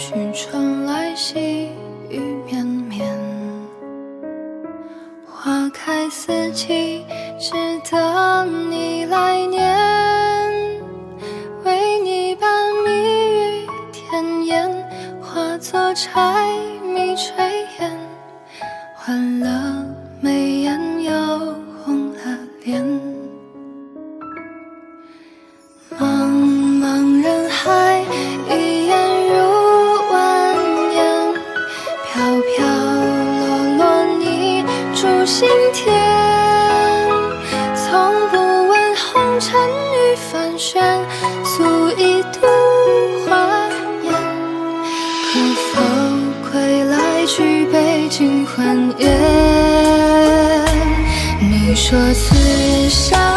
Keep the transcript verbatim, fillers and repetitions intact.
去春来细雨绵绵。花开四季，只等你来年。为你把蜜语甜言化作柴米炊烟，换了眉眼又红了脸。茫茫人海，一眼入万年，飘飘落落你住心田。从不问红尘与凡轩，素一度华颜。可否归来举杯尽欢颜？你说此生